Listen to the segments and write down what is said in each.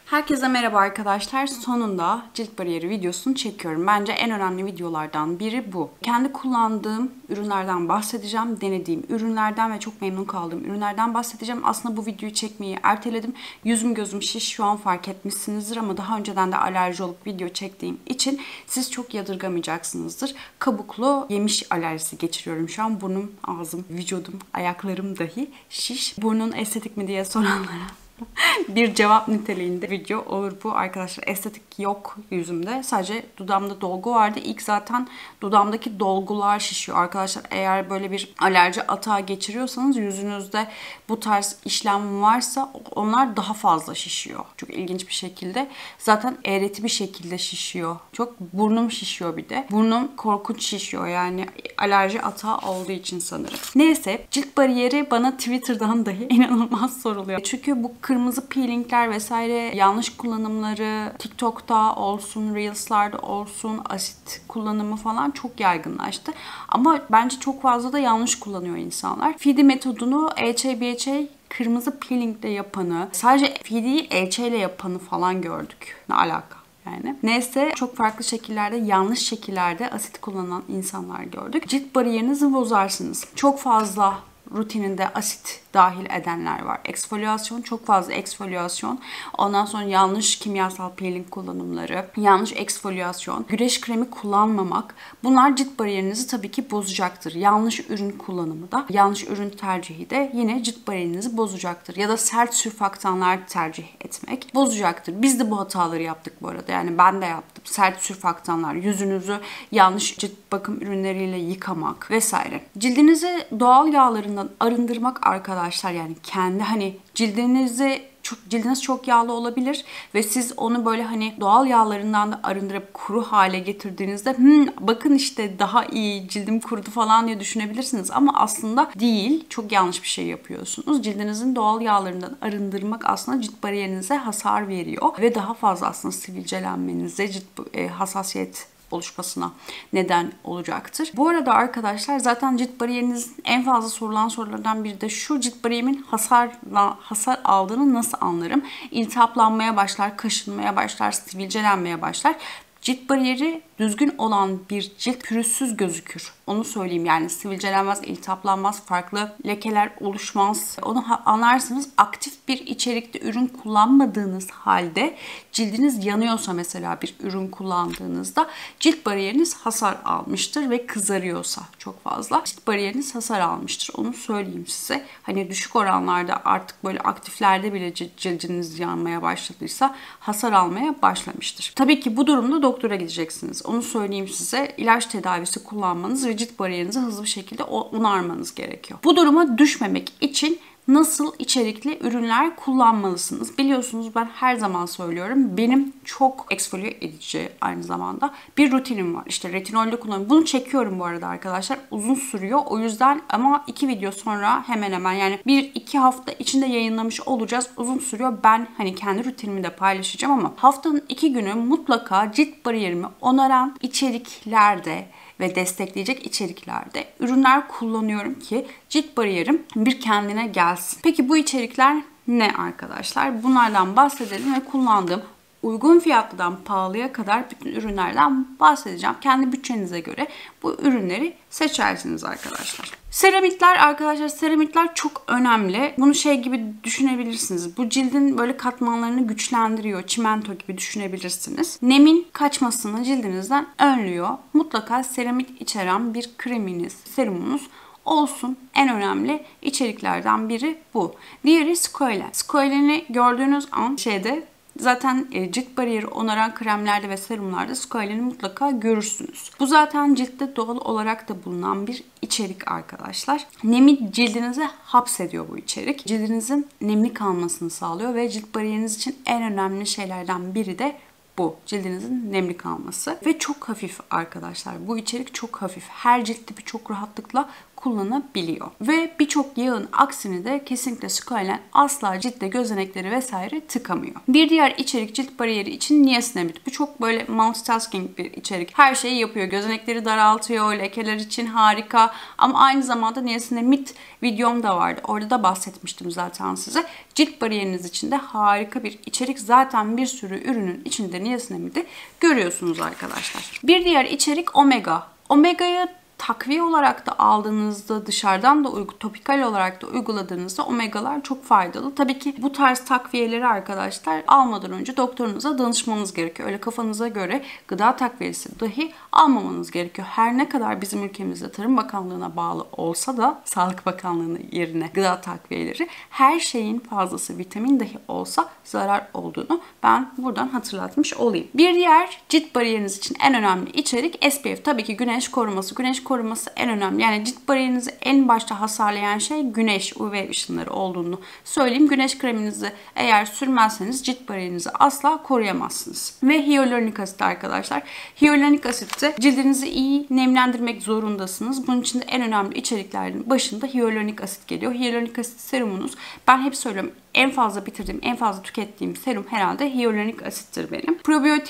Herkese merhaba arkadaşlar. Sonunda cilt bariyeri videosunu çekiyorum. Bence en önemli videolardan biri bu. Kendi kullandığım ürünlerden bahsedeceğim. Denediğim ürünlerden ve çok memnun kaldığım ürünlerden bahsedeceğim. Aslında bu videoyu çekmeyi erteledim. Yüzüm gözüm şiş, şu an fark etmişsinizdir ama daha önceden de alerji olup video çektiğim için siz çok yadırgamayacaksınızdır. Kabuklu yemiş alerjisi geçiriyorum şu an. Burnum, ağzım, vücudum, ayaklarım dahi şiş. Burnun estetik mi diye soranlara bir cevap niteliğinde video olur bu arkadaşlar. Estetik yok yüzümde. Sadece dudağımda dolgu vardı. İlk zaten dudağımdaki dolgular şişiyor arkadaşlar. Eğer böyle bir alerji atağı geçiriyorsanız yüzünüzde bu tarz işlem varsa onlar daha fazla şişiyor. Çok ilginç bir şekilde. Zaten eğreti bir şekilde şişiyor. Çok burnum şişiyor bir de. Burnum korkunç şişiyor yani alerji atağı olduğu için sanırım. Neyse, cilt bariyeri bana Twitter'dan dahi inanılmaz soruluyor. Çünkü bu kırmızı peelingler vesaire yanlış kullanımları TikTok'ta olsun, Reels'larda olsun, asit kullanımı falan çok yaygınlaştı. Ama bence çok fazla da yanlış kullanıyor insanlar. Fidi metodunu EÇ, BHA kırmızı peelingle yapanı, sadece Fidi'yi EÇ ile yapanı falan gördük. Ne alaka? Yani. Neyse, çok farklı şekillerde, yanlış şekillerde asit kullanan insanlar gördük. Cilt bariyerinizi bozarsınız. Çok fazla rutininde asit dahil edenler var. Eksfoliyasyon, çok fazla eksfoliyasyon. Ondan sonra yanlış kimyasal peeling kullanımları, yanlış eksfoliyasyon, güneş kremi kullanmamak. Bunlar cilt bariyerinizi tabii ki bozacaktır. Yanlış ürün kullanımı da, yanlış ürün tercihi de yine cilt bariyerinizi bozacaktır. Ya da sert sürfaktanlar tercih etmek bozacaktır. Biz de bu hataları yaptık bu arada. Yani ben de yaptım. Sert sürfaktanlar, yüzünüzü yanlış cilt bakım ürünleriyle yıkamak vesaire. Cildinizi doğal yağlarından arındırmak arkadaşlar, yani kendi cildiniz çok yağlı olabilir ve siz onu böyle doğal yağlarından da arındırıp kuru hale getirdiğinizde bakın işte daha iyi, cildim kurudu falan diye düşünebilirsiniz ama aslında değil. Çok yanlış bir şey yapıyorsunuz. Cildinizin doğal yağlarından arındırmak aslında cilt bariyerinize hasar veriyor ve daha fazla aslında sivilcelenmenize, cilt hassasiyet oluşmasına neden olacaktır. Bu arada arkadaşlar, zaten cilt bariyerinizin en fazla sorulan sorulardan biri de şu: cilt bariyerimin hasar aldığını nasıl anlarım? İltihaplanmaya başlar, kaşınmaya başlar, sivilcelenmeye başlar. Cilt bariyeri düzgün olan bir cilt pürüzsüz gözükür. Onu söyleyeyim, yani sivilcelenmez, iltihaplanmaz, farklı lekeler oluşmaz. Onu anlarsınız. Aktif bir içerikte ürün kullanmadığınız halde cildiniz yanıyorsa, mesela bir ürün kullandığınızda cilt bariyeriniz hasar almıştır ve kızarıyorsa çok fazla cilt bariyeriniz hasar almıştır. Onu söyleyeyim size. Düşük oranlarda artık böyle aktiflerde bile cildiniz yanmaya başladıysa hasar almaya başlamıştır. Tabii ki bu durumda doktora gideceksiniz. Onu söyleyeyim size. İlaç tedavisi kullanmanız ve cilt bariyerinizi hızlı bir şekilde onarmanız gerekiyor. Bu duruma düşmemek için nasıl içerikli ürünler kullanmalısınız? Biliyorsunuz, ben her zaman söylüyorum. Benim çok eksfoliye edici aynı zamanda bir rutinim var. İşte retinolde kullanıyorum. Bunu çekiyorum bu arada arkadaşlar. Uzun sürüyor. O yüzden ama 2 video sonra hemen yani 1-2 hafta içinde yayınlamış olacağız. Uzun sürüyor. Ben kendi rutinimi de paylaşacağım ama haftanın 2 günü mutlaka cilt bariyerimi onaran içeriklerde ve destekleyecek içeriklerde ürünler kullanıyorum ki cilt bariyerim bir kendine gelsin. Peki bu içerikler ne arkadaşlar? Bunlardan bahsedelim ve kullandığım uygun fiyatlıdan pahalıya kadar bütün ürünlerden bahsedeceğim. Kendi bütçenize göre bu ürünleri seçersiniz arkadaşlar. Seramitler arkadaşlar, seramitler çok önemli. Bunu gibi düşünebilirsiniz. Bu cildin böyle katmanlarını güçlendiriyor. Çimento gibi düşünebilirsiniz. Nemin kaçmasını cildinizden önlüyor. Mutlaka seramit içeren bir kreminiz, serumunuz olsun. En önemli içeriklerden biri bu. Diğeri squalene. Squalene'i gördüğünüz an zaten cilt bariyeri onaran kremlerde ve serumlarda squalene'i mutlaka görürsünüz. Bu zaten ciltte doğal olarak da bulunan bir içerik arkadaşlar. Nemi cildinize hapsediyor bu içerik. Cildinizin nemli kalmasını sağlıyor ve cilt bariyeriniz için en önemli şeylerden biri de bu. Cildinizin nemli kalması. Ve çok hafif arkadaşlar. Bu içerik çok hafif. Her cilt tipi çok rahatlıkla kullanabiliyor. Ve birçok yağın aksine de kesinlikle squalene asla ciltte gözenekleri vesaire tıkamıyor. Bir diğer içerik cilt bariyeri için niacinamide. Bu çok böyle multitasking bir içerik. Her şeyi yapıyor. Gözenekleri daraltıyor, lekeler için harika. Ama aynı zamanda niacinamide videom da vardı. Orada da bahsetmiştim zaten size. Cilt bariyeriniz için de harika bir içerik. Zaten bir sürü ürünün içinde niacinamide görüyorsunuz arkadaşlar. Bir diğer içerik omega. Omega'yı takviye olarak da aldığınızda, dışarıdan da topikal olarak da uyguladığınızda omegalar çok faydalı. Tabii ki bu tarz takviyeleri arkadaşlar almadan önce doktorunuza danışmanız gerekiyor. Öyle kafanıza göre gıda takviyesi dahi almamanız gerekiyor. Her ne kadar bizim ülkemizde Tarım Bakanlığı'na bağlı olsa da, Sağlık Bakanlığı'nın yerine gıda takviyeleri, her şeyin fazlası vitamin dahi olsa zarar olduğunu ben buradan hatırlatmış olayım. Bir diğer cilt bariyeriniz için en önemli içerik SPF. Tabii ki güneş koruması. Güneş koruması en önemli. Yani cilt bariyerinizi en başta hasarlayan şey güneş, UV ışınları olduğunu söyleyeyim. Güneş kreminizi eğer sürmezseniz cilt bariyerinizi asla koruyamazsınız. Ve hyaluronik asit arkadaşlar. Hyaluronik asitte cildinizi iyi nemlendirmek zorundasınız. Bunun için de en önemli içeriklerin başında hyaluronik asit geliyor. Hyaluronik asit serumunuz, ben hep söylüyorum, en fazla bitirdiğim, en fazla tükettiğim serum herhalde hyaluronik asittir benim.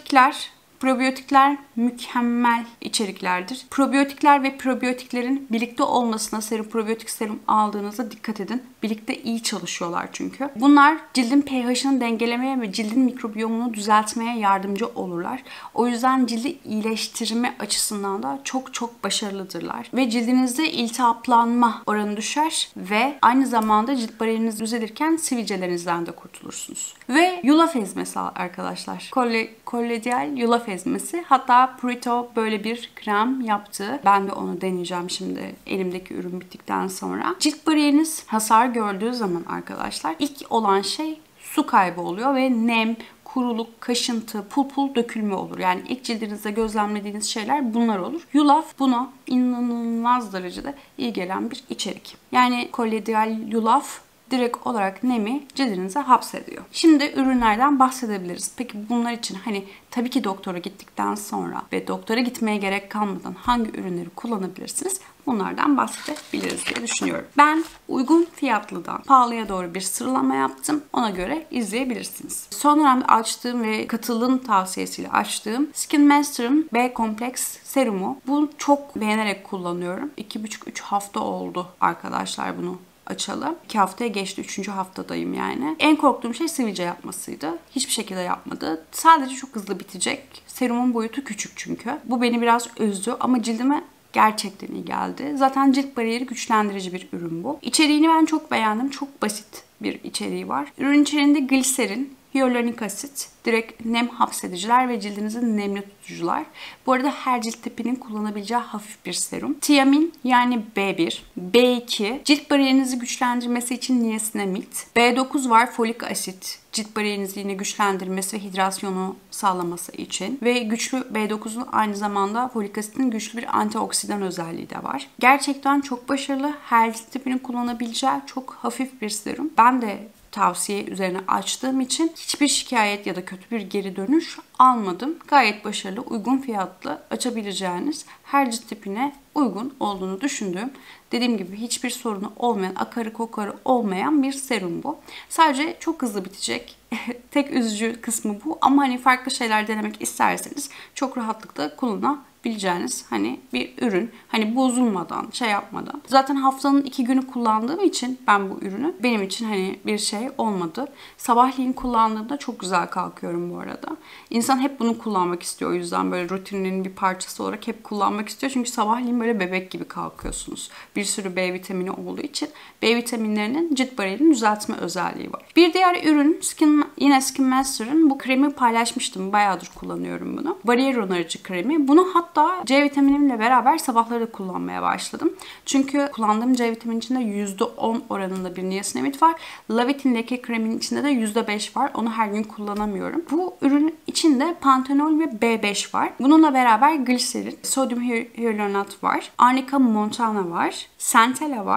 Probiyotikler mükemmel içeriklerdir. Probiyotikler ve probiyotiklerin birlikte olmasına probiyotik serum aldığınızda dikkat edin. Birlikte iyi çalışıyorlar çünkü. Bunlar cildin pH'ını dengelemeye ve cildin mikrobiyomunu düzeltmeye yardımcı olurlar. O yüzden cildi iyileştirme açısından da çok çok başarılıdırlar. Ve cildinizde iltihaplanma oranı düşer ve aynı zamanda cilt bariyeriniz düzelirken sivilcelerinizden de kurtulursunuz. Ve yulaf ezmesi arkadaşlar. Kolladyal yulaf ezmesi. Hatta Purito böyle bir krem yaptı. Ben de onu deneyeceğim şimdi elimdeki ürün bittikten sonra. Cilt bariyeriniz hasar gördüğü zaman arkadaşlar ilk olan şey su kaybı oluyor ve nem, kuruluk, kaşıntı, pul dökülme olur. Yani ilk cildinizde gözlemlediğiniz şeyler bunlar olur. Yulaf buna inanılmaz derecede iyi gelen bir içerik. Yani kolladyal yulaf direkt olarak nemi cildinize hapsediyor. Şimdi ürünlerden bahsedebiliriz. Peki bunlar için tabii ki doktora gittikten sonra ve doktora gitmeye gerek kalmadan hangi ürünleri kullanabilirsiniz? Bunlardan bahsedebiliriz diye düşünüyorum. Ben uygun fiyatlıdan pahalıya doğru bir sıralama yaptım. Ona göre izleyebilirsiniz. Son dönemde açtığım ve katıldığım tavsiyesiyle açtığım Skin Master'ın B kompleks serumu. Bunu çok beğenerek kullanıyorum. 2,5-3 hafta oldu arkadaşlar bunu açalı. 2 haftaya geçti. 3. haftadayım yani. En korktuğum şey sivilce yapmasıydı. Hiçbir şekilde yapmadı. Sadece çok hızlı bitecek. Serumun boyutu küçük çünkü. Bu beni biraz üzdü ama cildime gerçekten iyi geldi. Zaten cilt bariyeri güçlendirici bir ürün bu. İçeriğini ben çok beğendim. Çok basit bir içeriği var. Ürün içeriğinde gliserin, hyaluronik asit, direkt nem hapsediciler ve cildinizi nemli tutucular. Bu arada her cilt tipinin kullanabileceği hafif bir serum. Tiamin yani B1, B2, cilt bariyerinizi güçlendirmesi için niacinamide, B9 var, folik asit, cilt bariyerinizi yine güçlendirmesi ve hidrasyonu sağlaması için ve güçlü B9'un aynı zamanda folik asitin güçlü bir antioksidan özelliği de var. Gerçekten çok başarılı. Her cilt tipinin kullanabileceği çok hafif bir serum. Ben de tavsiye üzerine açtığım için hiçbir şikayet ya da kötü bir geri dönüş almadım. Gayet başarılı, uygun fiyatlı açabileceğiniz, her cilt tipine uygun olduğunu düşündüğüm, dediğim gibi hiçbir sorunu olmayan, akarı kokarı olmayan bir serum bu. Sadece çok hızlı bitecek. Tek üzücü kısmı bu ama farklı şeyler denemek isterseniz çok rahatlıkla kullanabileceğiniz bir ürün. Bozulmadan, yapmadan. Zaten haftanın 2 günü kullandığım için ben bu ürünü, benim için bir şey olmadı. Sabahleyin kullandığımda çok güzel kalkıyorum bu arada. İnsan hep bunu kullanmak istiyor. O yüzden böyle rutininin bir parçası olarak hep kullanmak istiyor. Çünkü sabahleyin böyle bebek gibi kalkıyorsunuz. Bir sürü B vitamini olduğu için B vitaminlerinin cilt bariyerini düzeltme özelliği var. Bir diğer ürün yine Skin Master'ın bu kremi paylaşmıştım. Bayağıdır kullanıyorum bunu. Bariyer onarıcı kremi. Bunu hatta C vitaminimle beraber sabahları da kullanmaya başladım. Çünkü kullandığım C vitamini içinde %10 oranında bir niacinamide var. Lavitin leke kreminin içinde de %5 var. Onu her gün kullanamıyorum. Bu ürün içinde pantenol ve B5 var. Bununla beraber gliserin, sodyum hyaluronat var. Arnica montana var. Centella var.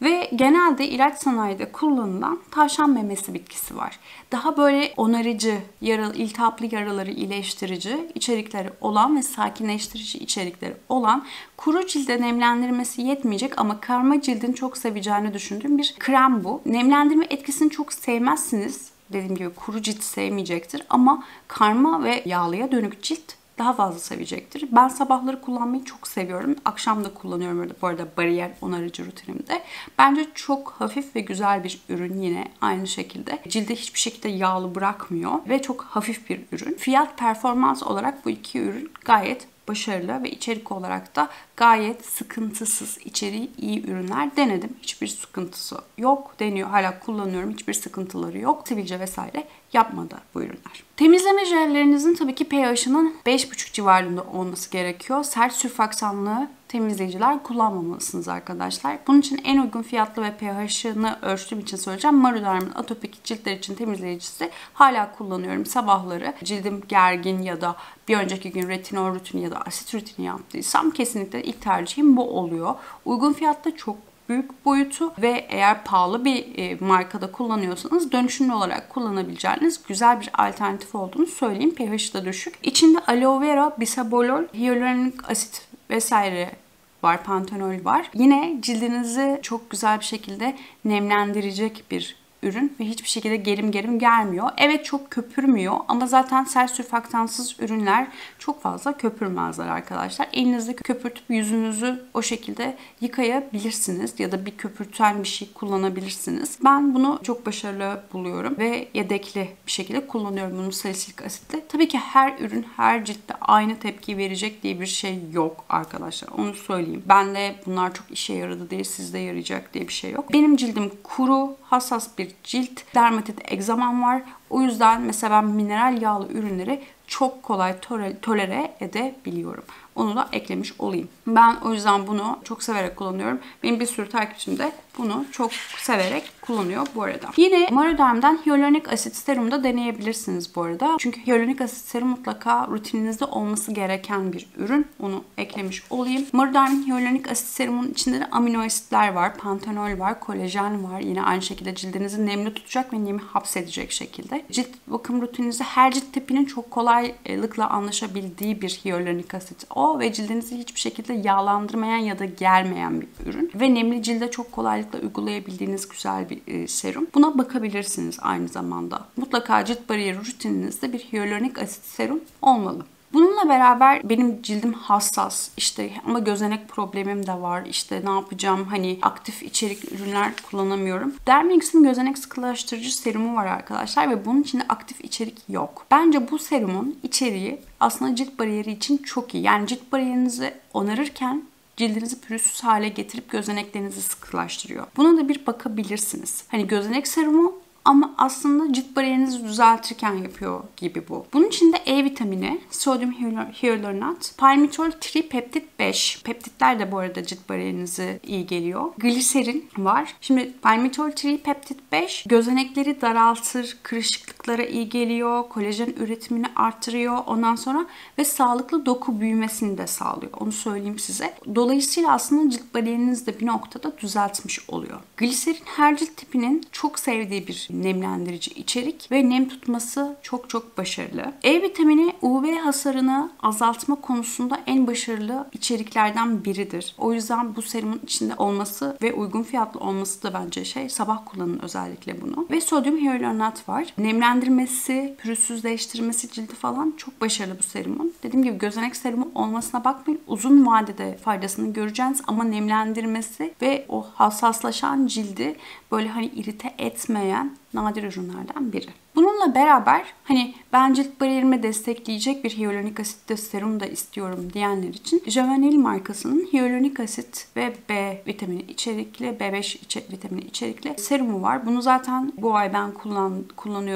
Ve genelde ilaç sanayide kullanılan tavşan memesi bitkisi var. Daha böyle onarıcı, iltihaplı yaraları iyileştirici içerikleri olan ve sakinleştirici içerikleri olan, kuru cilde nemlendirmesi yetmeyecek ama karma cildin çok seveceğini düşündüğüm bir krem bu. Nemlendirme etkisini çok sevmezsiniz. Dediğim gibi kuru cilt sevmeyecektir ama karma ve yağlıya dönük cilt daha fazla sevecektir. Ben sabahları kullanmayı çok seviyorum. Akşam da kullanıyorum bu arada bariyer onarıcı rutinimde. Bence çok hafif ve güzel bir ürün yine aynı şekilde. Cilde hiçbir şekilde yağlı bırakmıyor ve çok hafif bir ürün. Fiyat performans olarak bu iki ürün gayet başarılı ve içerik olarak da gayet sıkıntısız, içeriği iyi ürünler denedim. Hiçbir sıkıntısı yok deniyor. Hala kullanıyorum. Hiçbir sıkıntıları yok. Sivilce vesaire yapmadı bu ürünler. Temizleme jellerinizin tabii ki pH'ının 5,5 civarında olması gerekiyor. Sert sürfaktanlı temizleyiciler kullanmamalısınız arkadaşlar. Bunun için en uygun fiyatlı ve pH'ını ölçtüğüm için söyleyeceğim. Maruderm'in atopik ciltler için temizleyicisi hala kullanıyorum. Sabahları cildim gergin ya da bir önceki gün retinol rutini ya da asit rutini yaptıysam kesinlikle ilk tercihim bu oluyor. Uygun fiyatta çok büyük boyutu ve eğer pahalı bir markada kullanıyorsanız dönüşümlü olarak kullanabileceğiniz güzel bir alternatif olduğunu söyleyeyim. pH'i de düşük. İçinde aloe vera, bisabolol, hyaluronik asit vesaire var, pantenol var. Yine cildinizi çok güzel bir şekilde nemlendirecek bir ürün ve hiçbir şekilde gerim gelmiyor. Evet, çok köpürmüyor ama zaten sert sürfaktansız ürünler çok fazla köpürmezler arkadaşlar. Elinizle köpürtüp yüzünüzü o şekilde yıkayabilirsiniz ya da bir köpürten bir şey kullanabilirsiniz. Ben bunu çok başarılı buluyorum ve yedekli bir şekilde kullanıyorum bunu salisilik asitle. Tabii ki her ürün her ciltte aynı tepki verecek diye bir şey yok arkadaşlar. Onu söyleyeyim. Ben de bunlar çok işe yaradı diye sizde yarayacak diye bir şey yok. Benim cildim kuru, hassas bir cilt, dermatit, egzamam var. O yüzden mesela ben mineral yağlı ürünleri çok kolay tolere edebiliyorum. Onu da eklemiş olayım. Ben o yüzden bunu çok severek kullanıyorum. Benim bir sürü takipçim de bunu çok severek kullanıyor bu arada. Yine Maruderm'den hyaluronik asit serum da deneyebilirsiniz bu arada. Çünkü hyaluronik asit serum mutlaka rutininizde olması gereken bir ürün. Onu eklemiş olayım. Maruderm'in hyaluronik asit serumunun içinde de amino asitler var, pantenol var, kolajen var. Yine aynı şekilde cildinizi nemli tutacak ve nemi hapsedecek şekilde. Cilt bakım rutininizde her cilt tipinin çok kolaylıkla anlaşabildiği bir hyaluronik asit o ve cildinizi hiçbir şekilde yağlandırmayan ya da germeyen bir ürün ve nemli cilde çok kolaylıkla uygulayabildiğiniz güzel bir serum. Buna bakabilirsiniz aynı zamanda. Mutlaka cilt bariyeri rutininizde bir hyaluronik asit serum olmalı. Bununla beraber benim cildim hassas işte ama gözenek problemim de var. İşte ne yapacağım, hani aktif içerik ürünler kullanamıyorum. Dermix'in gözenek sıkılaştırıcı serumu var arkadaşlar ve bunun içinde aktif içerik yok. Bence bu serumun içeriği aslında cilt bariyeri için çok iyi. Yani cilt bariyerinizi onarırken cildinizi pürüzsüz hale getirip gözeneklerinizi sıkılaştırıyor. Buna da bir bakabilirsiniz. Hani gözenek serumu ama aslında cilt bariyerinizi düzeltirken yapıyor gibi bu. Bunun içinde E vitamini, sodyum hyaluronat, palmitol tripeptit 5. Peptitler de bu arada cilt bariyerinize iyi geliyor. Gliserin var. Şimdi palmitol tripeptit 5 gözenekleri daraltır, kırışıklıklara iyi geliyor, kolajen üretimini artırıyor ondan sonra ve sağlıklı doku büyümesini de sağlıyor. Onu söyleyeyim size. Dolayısıyla aslında cilt bariyerinizi de bir noktada düzeltmiş oluyor. Gliserin her cilt tipinin çok sevdiği bir nemlendirici içerik ve nem tutması çok başarılı. E vitamini UV hasarını azaltma konusunda en başarılı içeriklerden biridir. O yüzden bu serumun içinde olması ve uygun fiyatlı olması da bence sabah kullanın özellikle bunu. Ve sodyum hyaluronat var. Nemlendirmesi, pürüzsüzleştirmesi cildi falan çok başarılı bu serumun. Dediğim gibi gözenek serumu olmasına bakmayın. Uzun vadede faydasını göreceğiniz ama nemlendirmesi ve o hassaslaşan cildi böyle hani irite etmeyen nadir ürünlerden biri. Bununla beraber hani ben cilt bariyerimi destekleyecek bir hyaluronik asitli serum da istiyorum diyenler için Javanil markasının hyaluronik asit ve B vitamini içerikli, B5 vitamini içerikli serumu var. Bunu zaten bu ay ben kullanıyordum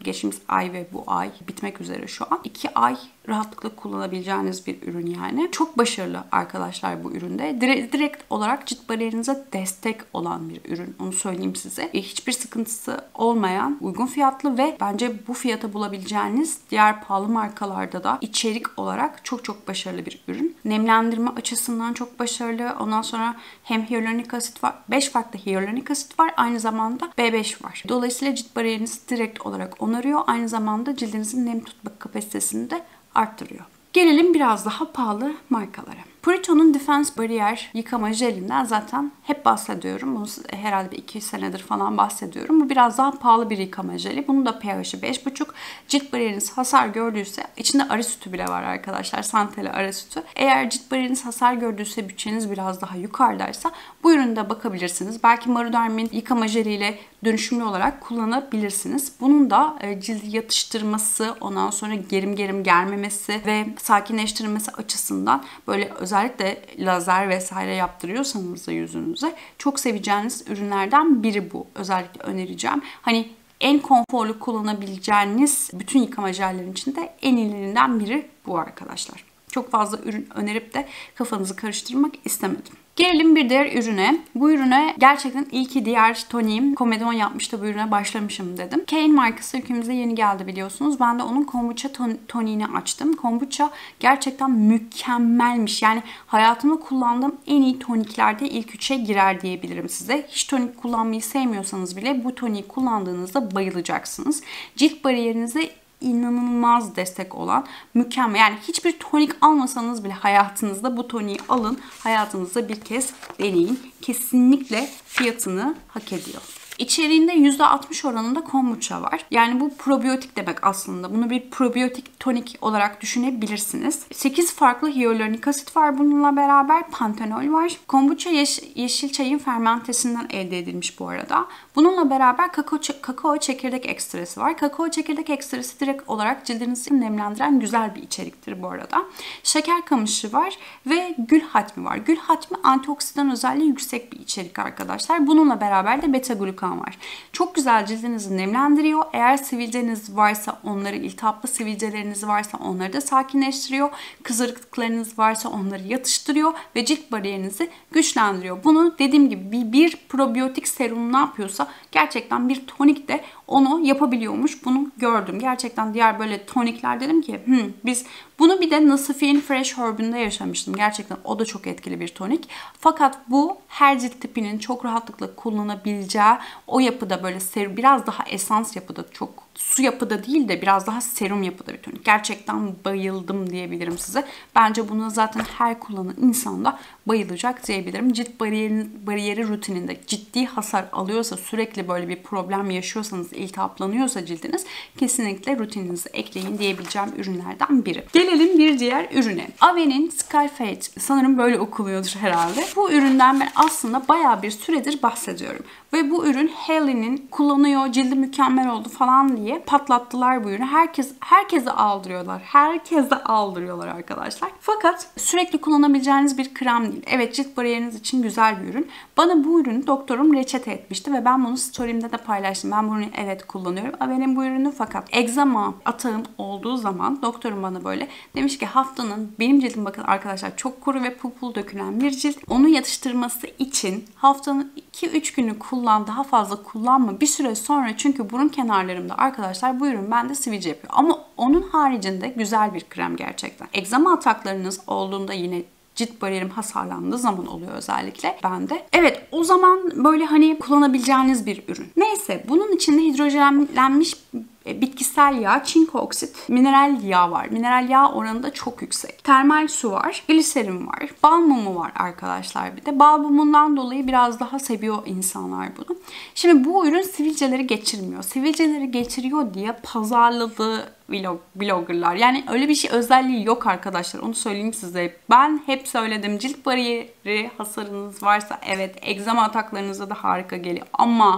Geçtiğimiz ay ve bu ay bitmek üzere şu an. 2 ay rahatlıkla kullanabileceğiniz bir ürün yani. Çok başarılı arkadaşlar bu üründe. Direkt olarak cilt bariyerinize destek olan bir ürün. Onu söyleyeyim size. Hiçbir sıkıntısı olmayan, uygun fiyatlı ve bence bu fiyata bulabileceğiniz diğer pahalı markalarda da içerik olarak çok başarılı bir ürün. Nemlendirme açısından çok başarılı. Ondan sonra hem hyaluronik asit var. 5 farklı hyaluronik asit var. Aynı zamanda B5 var. Dolayısıyla cilt bariyerinizi direkt olarak onarıyor. Aynı zamanda cildinizin nem tutma kapasitesini de arttırıyor. Gelelim biraz daha pahalı markalara. Purito'nun Defense Barrier yıkama jelinden zaten hep bahsediyorum. Bunu herhalde 2 senedir falan bahsediyorum. Bu biraz daha pahalı bir yıkama jeli. Bunun da pH'i 5,5. Cilt bariyeriniz hasar gördüyse, içinde arı sütü bile var arkadaşlar. Santeli arı sütü. Eğer cilt bariyeriniz hasar gördüyse, bütçeniz biraz daha yukarıdaysa bu üründe bakabilirsiniz. Belki Maruderm'in yıkama jeliyle dönüşümlü olarak kullanabilirsiniz. Bunun da cildi yatıştırması, ondan sonra gerim gelmemesi ve sakinleştirmesi açısından böyle özellikle lazer vesaire yaptırıyorsanız da yüzünüze çok seveceğiniz ürünlerden biri bu. Özellikle önereceğim. Hani en konforlu kullanabileceğiniz bütün yıkama jellerin içinde en iyilerinden biri bu arkadaşlar. Çok fazla ürün önerip de kafanızı karıştırmak istemedim. Gelelim bir diğer ürüne. Bu ürüne gerçekten iyi ki diğer toniğim Komedon yapmıştı, bu ürüne başlamışım dedim. Kane markası ülkemize yeni geldi biliyorsunuz. Ben de onun kombucha toniğini açtım. Kombucha gerçekten mükemmelmiş. Yani hayatımda kullandığım en iyi toniklerde ilk 3'e girer diyebilirim size. Hiç tonik kullanmayı sevmiyorsanız bile bu toniği kullandığınızda bayılacaksınız. Cilt bariyerinize inanılmaz destek olan, mükemmel. Yani hiçbir tonik almasanız bile hayatınızda bu toniği alın. Hayatınızda bir kez deneyin. Kesinlikle fiyatını hak ediyor. İçeriğinde %60 oranında kombucha var. Yani bu probiyotik demek aslında. Bunu bir probiyotik tonik olarak düşünebilirsiniz. 8 farklı hyaluronik asit var bununla beraber. Pantenol var. Kombucha yeşil çayın fermentesinden elde edilmiş bu arada. Bununla beraber kakao çekirdek ekstresi var. Kakao çekirdek ekstresi direkt olarak cildinizi nemlendiren güzel bir içeriktir bu arada. Şeker kamışı var ve gül hatmi var. Gül hatmi antioksidan özelliği yüksek bir içerik arkadaşlar. Bununla beraber de beta glukan var. Çok güzel cildinizi nemlendiriyor. Eğer sivilceniz varsa onları, iltihaplı sivilceleriniz varsa onları da sakinleştiriyor. Kızarıklıklarınız varsa onları yatıştırıyor ve cilt bariyerinizi güçlendiriyor. Bunu dediğim gibi bir probiyotik serum ne yapıyorsa gerçekten bir tonik de onu yapabiliyormuş. Bunu gördüm. Gerçekten diğer böyle tonikler dedim ki biz bunu bir de Nasifi'nin Fresh Herb'ünde yaşamıştım. Gerçekten o da çok etkili bir tonik. Fakat bu her cilt tipinin çok rahatlıkla kullanabileceği o yapıda böyle biraz daha esans yapıda, çok su yapıda değil de biraz daha serum yapıda bir tonik. Gerçekten bayıldım diyebilirim size. Bence buna zaten her kullanan insan da bayılacak diyebilirim. Cilt bariyeri rutininde ciddi hasar alıyorsa, sürekli böyle bir problem yaşıyorsanız, iltihaplanıyorsa cildiniz, kesinlikle rutininize ekleyin diyebileceğim ürünlerden biri. Gelelim bir diğer ürüne. Ave'nin Skyfade. Sanırım böyle okuluyordur herhalde. Bu üründen ben aslında bayağı bir süredir bahsediyorum. Ve bu ürün Haley'nin kullanıyor, cildi mükemmel oldu falan diye patlattılar bu ürünü. Herkese aldırıyorlar. Herkese aldırıyorlar arkadaşlar. Fakat sürekli kullanabileceğiniz bir krem değil. Evet, cilt bariyeriniz için güzel bir ürün. Bana bu ürünü doktorum reçete etmişti ve ben bunu story'imde de paylaştım. Ben bunu evet kullanıyorum. Ave'nin bu ürünü, fakat egzama atağım olduğu zaman doktorum bana böyle demiş ki haftanın, benim cildim bakın arkadaşlar çok kuru ve pul dökülen bir cilt. Onu yatıştırması için haftanın 2-3 günü daha fazla kullanma. Bir süre sonra, çünkü burun kenarlarımda arkadaşlar bu ürün bende sivilce yapıyor. Ama onun haricinde güzel bir krem gerçekten. Egzama ataklarınız olduğunda, yine cilt bariyerim hasarlandığı zaman oluyor özellikle bende. Evet, o zaman böyle hani kullanabileceğiniz bir ürün. Neyse, bunun içinde hidrojenlenmiş bitkisel yağ, çinko oksit, mineral yağ var. Mineral yağ oranı da çok yüksek. Termal su var, gliserin var, bal mumu var arkadaşlar bir de. Bal mumundan dolayı biraz daha seviyor insanlar bunu. Şimdi bu ürün sivilceleri geçirmiyor. Sivilceleri geçiriyor diye pazarladığı bloggerlar. Yani öyle bir şey, özelliği yok arkadaşlar. Onu söyleyeyim size. Ben hep söyledim. Cilt bariyeri hasarınız varsa evet, egzama ataklarınıza da harika geliyor. Ama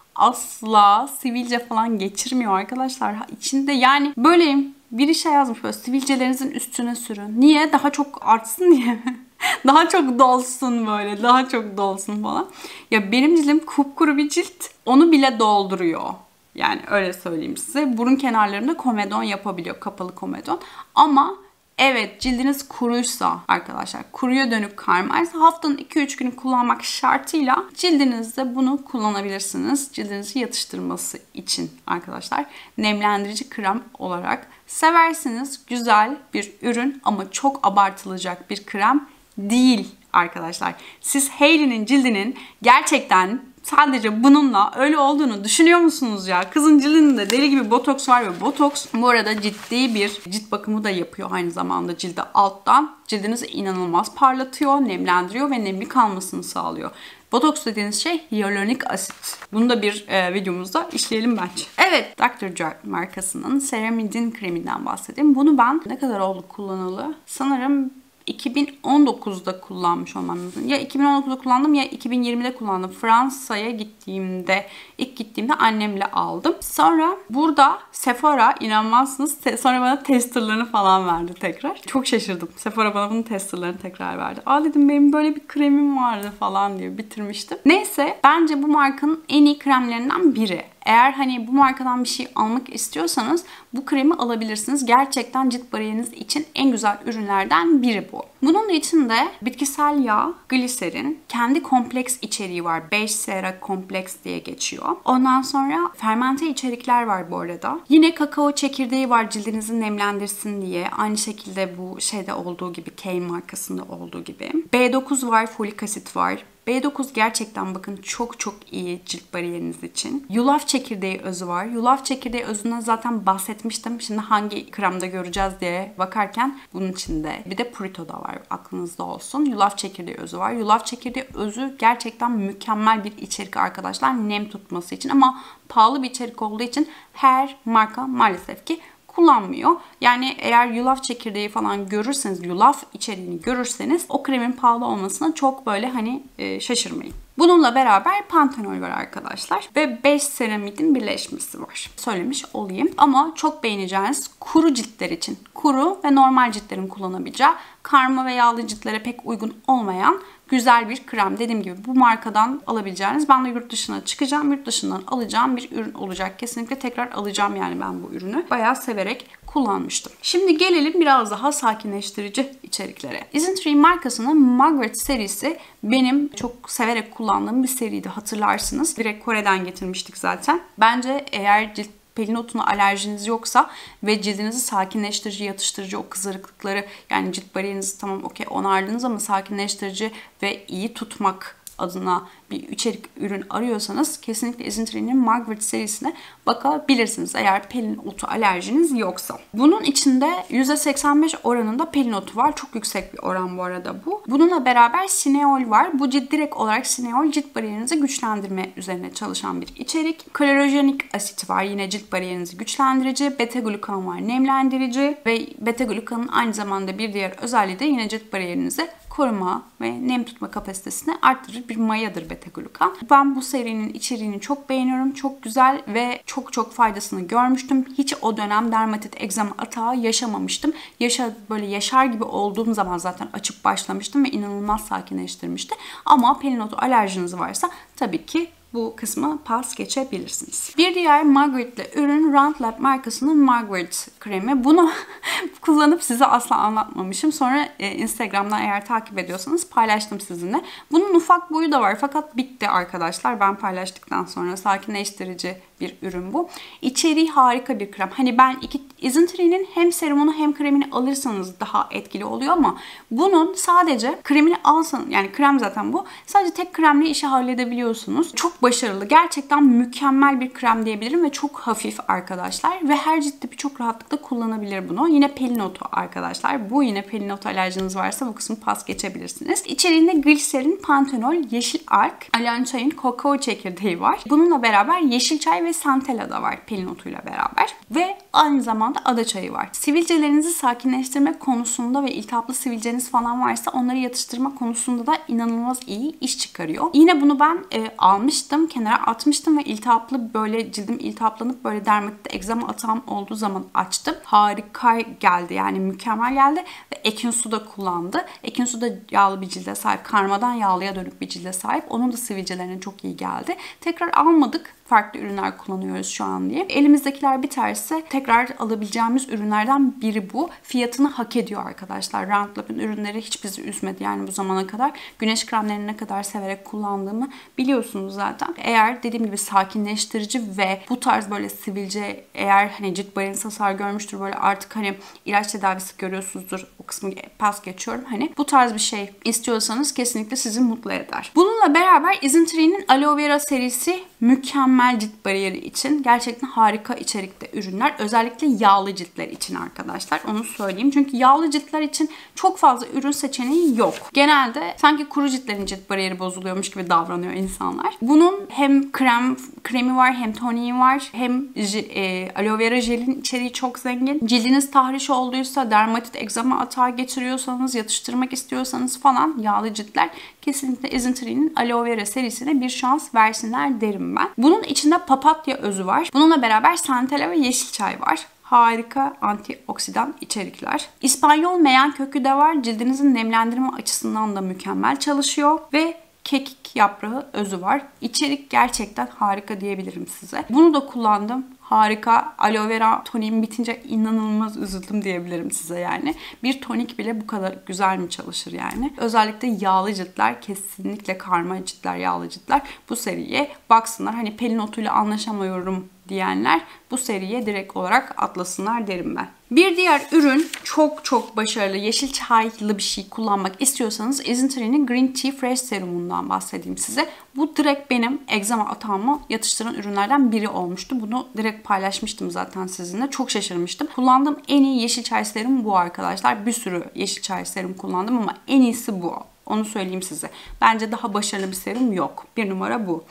asla sivilce falan geçirmiyor arkadaşlar. İçinde yani böyle bir şey yazmış, böyle sivilcelerinizin üstüne sürün. Niye? Daha çok artsın diye mi? Daha çok dolsun böyle. Daha çok dolsun falan. Ya benim cildim kupkuru bir cilt. Onu bile dolduruyor. Yani öyle söyleyeyim size. Burun kenarlarında komedon yapabiliyor. Kapalı komedon. Ama evet, cildiniz kuruysa arkadaşlar, kuruya dönük karmaysa haftanın 2-3 günü kullanmak şartıyla cildinizde bunu kullanabilirsiniz. Cildinizi yatıştırması için arkadaşlar. Nemlendirici krem olarak seversiniz. Güzel bir ürün ama çok abartılacak bir krem değil arkadaşlar. Siz Hailey'nin cildinin gerçekten sadece bununla öyle olduğunu düşünüyor musunuz ya? Kızın cildinde deli gibi botoks var ve botoks bu arada ciddi bir cilt bakımı da yapıyor aynı zamanda cilde alttan. Cildinizi inanılmaz parlatıyor, nemlendiriyor ve nemli kalmasını sağlıyor. Botoks dediğiniz şey hyaluronik asit. Bunu da bir videomuzda işleyelim bence. Evet, Dr. Jart markasının Ceramidin kreminden bahsedeyim. Bunu ben ne kadar oldu kullanalı? Sanırım 2019'da kullanmış olmam lazım. Ya 2019'da kullandım ya 2020'de kullandım. Fransa'ya ilk gittiğimde annemle aldım. Sonra burada Sephora, inanmazsınız, sonra bana testerlarını falan verdi tekrar. Çok şaşırdım. Sephora bana bunun testerlarını tekrar verdi. Aa dedim, benim böyle bir kremim vardı falan diye bitirmiştim. Neyse, bence bu markanın en iyi kremlerinden biri. Eğer hani bu markadan bir şey almak istiyorsanız bu kremi alabilirsiniz. Gerçekten cilt bariyeriniz için en güzel ürünlerden biri bu. Bunun içinde bitkisel yağ, gliserin, kendi kompleks içeriği var. Beige Sera kompleks diye geçiyor. Ondan sonra fermente içerikler var bu arada. Yine kakao çekirdeği var cildinizi nemlendirsin diye. Aynı şekilde bu şeyde olduğu gibi, Kane markasında olduğu gibi. B9 var, folik asit var. B9 gerçekten bakın çok çok iyi cilt bariyeriniz için. Yulaf çekirdeği özü var. Yulaf çekirdeği özünden zaten bahsetmiştim. Şimdi hangi kremde göreceğiz diye bakarken bunun içinde. Bir de Purito da var, aklınızda olsun. Yulaf çekirdeği özü var. Yulaf çekirdeği özü gerçekten mükemmel bir içerik arkadaşlar, nem tutması için, ama pahalı bir içerik olduğu için her marka maalesef ki kullanmıyor. Yani eğer yulaf çekirdeği falan görürseniz, yulaf içeriğini görürseniz o kremin pahalı olmasına çok böyle hani şaşırmayın. Bununla beraber pantenol var arkadaşlar ve 5 seramidin birleşmesi var. Söylemiş olayım. Ama çok beğeneceğiniz kuru ciltler için, kuru ve normal ciltlerin kullanabileceği, karma ve yağlı ciltlere pek uygun olmayan güzel bir krem. Dediğim gibi bu markadan alabileceğiniz. Ben de yurt dışına çıkacağım. Yurt dışından alacağım bir ürün olacak. Kesinlikle tekrar alacağım yani ben bu ürünü. Bayağı severek kullanmıştım. Şimdi gelelim biraz daha sakinleştirici içeriklere. Isntree markasının Margaret serisi benim çok severek kullandığım bir seriydi, hatırlarsınız. Direkt Kore'den getirmiştik zaten. Bence eğer cilt pelinotuna alerjiniz yoksa ve cildinizi sakinleştirici, yatıştırıcı, o kızarıklıkları, yani cilt bariyerinizi tamam okey onardınız ama sakinleştirici ve iyi tutmak adına bir içerik ürün arıyorsanız kesinlikle Isntree'nin Margaret serisine bakabilirsiniz eğer pelin otu alerjiniz yoksa. Bunun içinde %85 oranında pelin otu var. Çok yüksek bir oran bu arada bu. Bununla beraber sineol var. Bu direkt olarak sineol cilt bariyerinizi güçlendirme üzerine çalışan bir içerik. Klorojenik asit var. Yine cilt bariyerinizi güçlendirici. Beta glukan var. Nemlendirici ve beta glukanın aynı zamanda bir diğer özelliği de yine cilt bariyerinizi koruma ve nem tutma kapasitesini arttırır bir mayadır beta glukan. Ben bu serinin içeriğini çok beğeniyorum. Çok güzel ve çok faydasını görmüştüm. Hiç o dönem dermatit, egzama atağı yaşamamıştım. Böyle yaşar gibi olduğum zaman zaten açıp başlamıştım ve inanılmaz sakinleştirmişti. Ama pelin otu alerjiniz varsa tabii ki bu kısmı pas geçebilirsiniz. Bir diğer Margaret'li ürün Roundlab markasının Margaret kremi. Bunu kullanıp size asla anlatmamışım. Sonra Instagram'dan eğer takip ediyorsanız paylaştım sizinle. Bunun ufak boyu da var fakat bitti arkadaşlar. Ben paylaştıktan sonra sakinleştirici bir ürün bu. İçeriği harika bir krem. Hani ben Isntree'nin hem serumunu hem kremini alırsanız daha etkili oluyor ama bunun sadece kremini alsanız, yani krem zaten bu. Sadece tek kremle işi halledebiliyorsunuz. Çok başarılı. Gerçekten mükemmel bir krem diyebilirim ve çok hafif arkadaşlar. Ve her cilt tipi çok rahatlıkla kullanabilir bunu. Yine pelin otu arkadaşlar. Bu yine pelin otu alerjiniz varsa bu kısmı pas geçebilirsiniz. İçeriğinde gliserin, pantenol, yeşil ark, alançayın kakao çekirdeği var. Bununla beraber yeşil çay ve santella da var pelin otuyla beraber. Ve aynı zamanda ada çayı var. Sivilcelerinizi sakinleştirme konusunda ve iltihaplı sivilceniz falan varsa onları yatıştırma konusunda da inanılmaz iyi iş çıkarıyor. Yine bunu ben almıştım, kenara atmıştım ve iltihaplı, böyle cildim iltihaplanıp böyle dermatit, egzama atağım olduğu zaman açtım. Harika geldi, yani mükemmel geldi ve Ekinsu da kullandı. Ekinsu da yağlı bir cilde sahip, karmadan yağlıya dönük bir cilde sahip. Onun da sivilcelerine çok iyi geldi. Tekrar almadık. farklı ürünler kullanıyoruz şu an diye. Elimizdekiler biterse tekrar alabileceğimiz ürünlerden biri bu. Fiyatını hak ediyor arkadaşlar. Roundlab'ın ürünleri hiç bizi üzmedi yani bu zamana kadar. Güneş kremlerini ne kadar severek kullandığımı biliyorsunuz zaten. Eğer dediğim gibi sakinleştirici ve bu tarz böyle sivilce, eğer hani cilt bariyeriniz hasar görmüştür, böyle artık hani ilaç tedavisi görüyorsunuzdur, o kısmı pas geçiyorum. Hani bu tarz bir şey istiyorsanız kesinlikle sizi mutlu eder. Bununla beraber Isntrie'nin Aloe Vera serisi mükemmel cilt bariyeri için gerçekten harika içerikte ürünler. Özellikle yağlı ciltler için arkadaşlar. Onu söyleyeyim. Çünkü yağlı ciltler için çok fazla ürün seçeneği yok. Genelde sanki kuru ciltlerin cilt bariyeri bozuluyormuş gibi davranıyor insanlar. Bunun hem kremi var, hem toniği var, hem aloe vera jelin içeriği çok zengin. Cildiniz tahriş olduysa, dermatit, egzama atağı geçiriyorsanız, yatıştırmak istiyorsanız falan yağlı ciltler kesinlikle Isntrie'nin Aloe Vera serisine bir şans versinler derim ben. Bunun içinde papatya özü var. Bununla beraber santala ve yeşil çay var. Harika antioksidan içerikler. İspanyol meyan kökü de var. Cildinizin nemlendirme açısından da mükemmel çalışıyor ve kekik yaprağı özü var. İçerik gerçekten harika diyebilirim size. Bunu da kullandım. Harika. Aloe vera toniğim bitince inanılmaz üzüldüm diyebilirim size yani. Bir tonik bile bu kadar güzel mi çalışır yani? Özellikle yağlı ciltler, kesinlikle karma ciltler, yağlı ciltler bu seriye baksınlar. Hani Pelin Otu'yla anlaşamıyorum diyenler bu seriye direkt olarak atlasınlar derim ben. Bir diğer ürün çok başarılı yeşil çaylı bir şey kullanmak istiyorsanız Isntrie'nin Green Tea Fresh serumundan bahsedeyim size. Bu direkt benim egzama atağımı yatıştıran ürünlerden biri olmuştu. Bunu direkt paylaşmıştım zaten sizinle. Çok şaşırmıştım. Kullandığım en iyi yeşil çay serum bu arkadaşlar. Bir sürü yeşil çay serum kullandım ama en iyisi bu. Onu söyleyeyim size. Bence daha başarılı bir serum yok. Bir numara bu.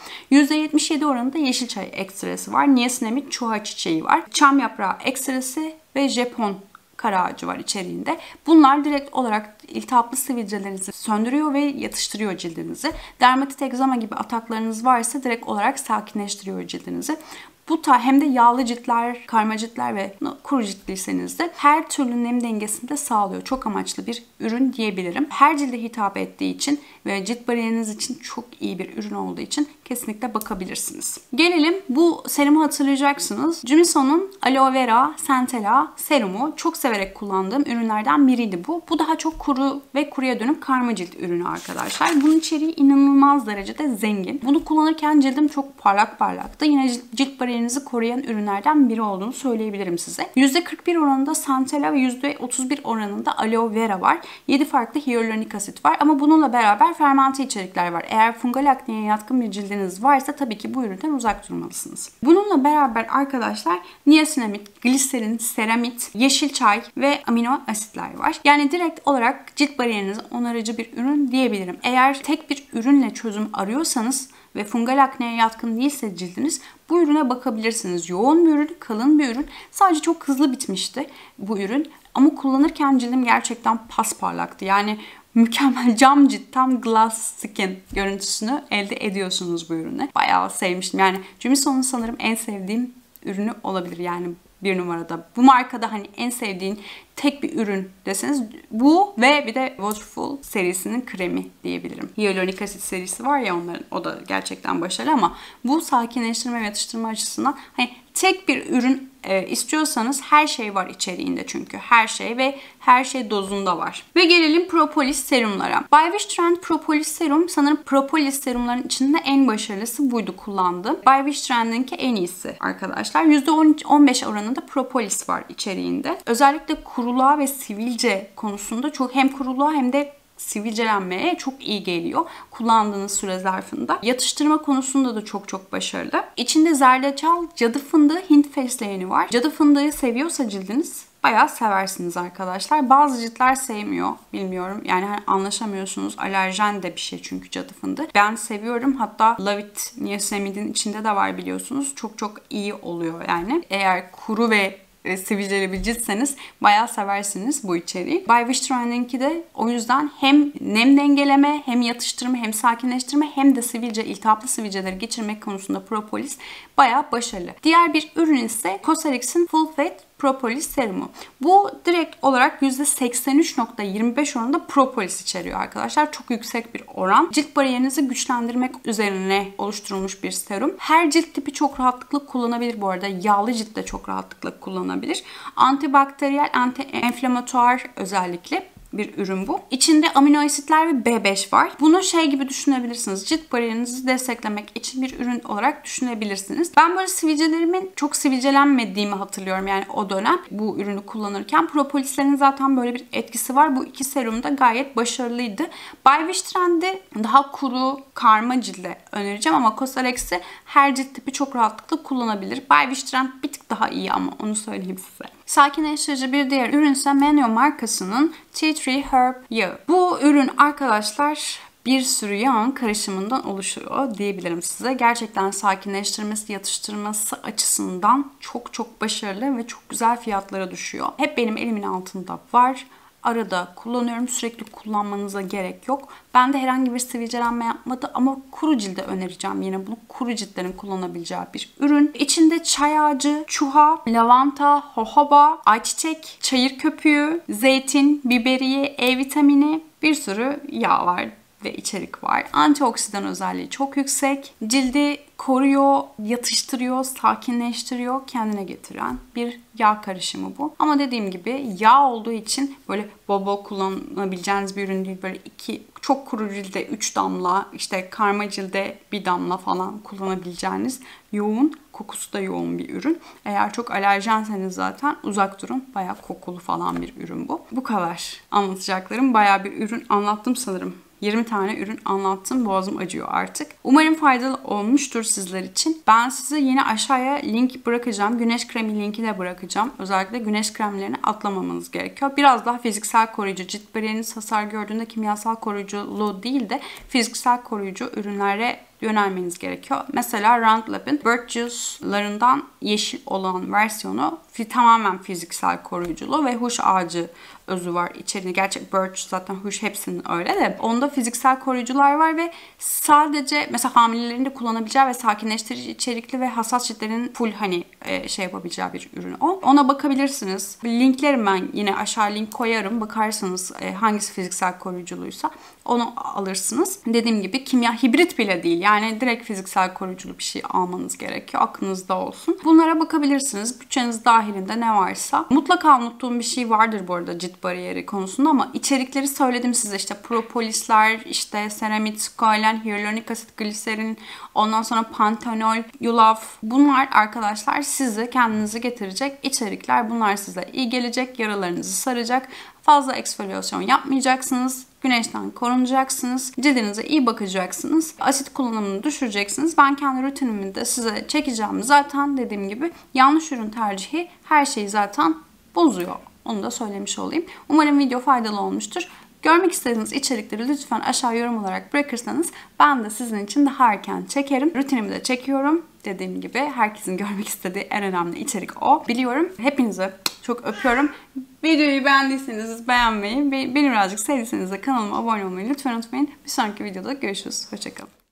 %77 oranında yeşil çay ekstrası var. Niacinamide çuha çiçeği var. Çam yaprağı ekstrası ve Japon kara ağacı var içeriğinde. Bunlar direkt olarak iltihaplı sivilcelerinizi söndürüyor ve yatıştırıyor cildinizi. Dermatit, egzama gibi ataklarınız varsa direkt olarak sakinleştiriyor cildinizi. Bu hem de yağlı ciltler, karma ciltler ve kuru ciltliyseniz de her türlü nem dengesini de sağlıyor. Çok amaçlı bir ürün diyebilirim. Her cilde hitap ettiği için ve cilt bariyeriniz için çok iyi bir ürün olduğu için kesinlikle bakabilirsiniz. Gelelim bu serumu hatırlayacaksınız. Jumison'un Aloe Vera Centella serumu çok severek kullandığım ürünlerden biriydi bu. Bu daha çok kuru ve kuruya dönük karma cilt ürünü arkadaşlar. Bunun içeriği inanılmaz derecede zengin. Bunu kullanırken cildim çok parlaktı. Yine cilt bariyerinizi koruyan ürünlerden biri olduğunu söyleyebilirim size. %41 oranında Centella ve %31 oranında Aloe Vera var. 7 farklı hyaluronik asit var ama bununla beraber fermente içerikler var. Eğer fungal akneye yatkın bir cildiniz varsa tabii ki bu üründen uzak durmalısınız. Bununla beraber arkadaşlar niasinamid, gliserin, seramid, yeşil çay ve amino asitler var. Yani direkt olarak cilt bariyerinizi onarıcı bir ürün diyebilirim. Eğer tek bir ürünle çözüm arıyorsanız ve fungal akneye yatkın değilse cildiniz bu ürüne bakabilirsiniz. Yoğun bir ürün, kalın bir ürün. Sadece çok hızlı bitmişti bu ürün. Ama kullanırken cildim gerçekten pasparlaktı. Yani mükemmel cam cilt, tam glass skin görüntüsünü elde ediyorsunuz bu ürünü. Bayağı sevmiştim. Yani Jumison'un sanırım en sevdiğim ürünü olabilir yani bir numarada. Bu markada hani en sevdiğin tek bir ürün deseniz bu ve bir de Waterful serisinin kremi diyebilirim. Hyaluronik asit serisi var ya onların, o da gerçekten başarılı ama bu sakinleştirme ve yatıştırma açısından hani tek bir ürün istiyorsanız her şey var içeriğinde çünkü. Her şey ve her şey dozunda var. Ve gelelim propolis serumlara. By Wish Trend propolis serum sanırım propolis serumların içinde en başarılısı buydu kullandığım. By Wish Trend'inki en iyisi arkadaşlar. %15 oranında propolis var içeriğinde. Özellikle kuruluğa ve sivilce konusunda çok hem kuruluğa hem de sivilcelenmeye çok iyi geliyor kullandığınız süre zarfında. Yatıştırma konusunda da çok başarılı. İçinde zerdeçal, cadı fındığı, Hint fesleğeni var. Cadı fındığı seviyorsa cildiniz bayağı seversiniz arkadaşlar. Bazı ciltler sevmiyor. Bilmiyorum. Yani hani anlaşamıyorsunuz. Alerjen de bir şey çünkü cadı fındığı. Ben seviyorum. Hatta Love It Niacinamide'in içinde de var biliyorsunuz. Çok iyi oluyor yani. Eğer kuru ve sivilceli bir ciltseniz bayağı seversiniz bu içeriği. By Wish Trend'inki de o yüzden hem nem dengeleme, hem yatıştırma, hem sakinleştirme, hem de iltihaplı sivilceleri geçirmek konusunda propolis bayağı başarılı. Diğer bir ürün ise Cosrx'in Full Fat propolis serumu. Bu direkt olarak %83.25 oranında propolis içeriyor arkadaşlar. Çok yüksek bir oran. Cilt bariyerinizi güçlendirmek üzerine oluşturulmuş bir serum. Her cilt tipi çok rahatlıkla kullanabilir bu arada. Yağlı cilt de çok rahatlıkla kullanabilir. Antibakteriyel, anti-enflamatuar özellikle bir ürün bu. İçinde amino asitler ve B5 var. Bunu şey gibi düşünebilirsiniz. Cilt bariyerinizi desteklemek için bir ürün olarak düşünebilirsiniz. Ben böyle sivilcelerimin çok sivilcelenmediğimi hatırlıyorum yani o dönem bu ürünü kullanırken. Propolislerin zaten böyle bir etkisi var. Bu iki serum da gayet başarılıydı. By Wish Trend'i daha kuru, karma cilde önereceğim ama Cosrx'i her cilt tipi çok rahatlıkla kullanabilir. By Wish Trend bir tık daha iyi ama onu söyleyeyim size. Sakinleştirici bir diğer ürün ise Menio markasının Tea Tree Herb yağı. Bu ürün arkadaşlar bir sürü yağın karışımından oluşuyor diyebilirim size. Gerçekten sakinleştirmesi, yatıştırması açısından çok başarılı ve çok güzel fiyatlara düşüyor. Hep benim elimin altında var. Arada kullanıyorum. Sürekli kullanmanıza gerek yok. Ben de herhangi bir sivilcelenme yapmadı ama kuru cilde önereceğim. Yine bunu kuru ciltlerin kullanabileceği bir ürün. İçinde çay ağacı, çuha, lavanta, jojoba, ayçiçek, çayır köpüğü, zeytin, biberiye, E vitamini, bir sürü yağ var ve içerik var. Antioksidan özelliği çok yüksek. Cildi koruyor, yatıştırıyor, sakinleştiriyor, kendine getiren bir yağ karışımı bu. Ama dediğim gibi yağ olduğu için böyle bol bol kullanabileceğiniz bir ürün değil. Böyle çok kuru cilde 3 damla, işte karma cilde 1 damla falan kullanabileceğiniz yoğun, kokusu da yoğun bir ürün. Eğer çok alerjenseniz zaten uzak durun. Bayağı kokulu falan bir ürün bu. Bu kadar anlatacaklarım. Bayağı bir ürün anlattım sanırım. 20 tane ürün anlattım. Boğazım acıyor artık. Umarım faydalı olmuştur sizler için. Ben size yine aşağıya link bırakacağım. Güneş kremi linki de bırakacağım. Özellikle güneş kremlerini atlamamanız gerekiyor. Biraz daha fiziksel koruyucu. Cilt bariyeriniz hasar gördüğünde kimyasal koruyuculuğu değil de fiziksel koruyucu ürünlere yönelmeniz gerekiyor. Mesela Roundlab'in Birch Juice'larından yeşil olan versiyonu tamamen fiziksel koruyuculuğu ve huş ağacı özü var içerisinde. Gerçi Birch zaten huş hepsinin öyle de. Onda fiziksel koruyucular var ve sadece mesela hamilelerin de kullanabileceği ve sakinleştirici içerikli ve hassas ciltlerin full şey yapabileceği bir ürün o. Ona bakabilirsiniz. Linklerim ben yine aşağı link koyarım. Bakarsanız hangisi fiziksel koruyuculuysa onu alırsınız. Dediğim gibi kimya hibrit bile değil. Yani direkt fiziksel koruyuculu bir şey almanız gerekiyor. Aklınızda olsun. Bunlara bakabilirsiniz. Bütçeniz dahilinde ne varsa. Mutlaka unuttuğum bir şey vardır bu arada cilt bariyeri konusunda ama içerikleri söyledim size. İşte propolisler, işte seramit, skalen, hyaluronik asit, gliserin, ondan sonra pantenol, yulaf. Bunlar arkadaşlar sizi kendinizi getirecek içerikler. Bunlar size iyi gelecek. Yaralarınızı saracak. Fazla eksfoliyasyon yapmayacaksınız. Güneşten korunacaksınız. Cildinize iyi bakacaksınız. Asit kullanımını düşüreceksiniz. Ben kendi rutinimi de size çekeceğim. Zaten dediğim gibi yanlış ürün tercihi her şeyi zaten bozuyor. Onu da söylemiş olayım. Umarım video faydalı olmuştur. Görmek istediğiniz içerikleri lütfen aşağı yorum olarak bırakırsanız ben de sizin için daha erken çekerim. Rutinimi de çekiyorum. Dediğim gibi herkesin görmek istediği en önemli içerik o. Biliyorum. Hepinizi çok öpüyorum. Videoyu beğendiyseniz beğenmeyi, beni birazcık sevdiyseniz de kanalıma abone olmayı lütfen unutmayın. Bir sonraki videoda görüşürüz. Hoşçakalın.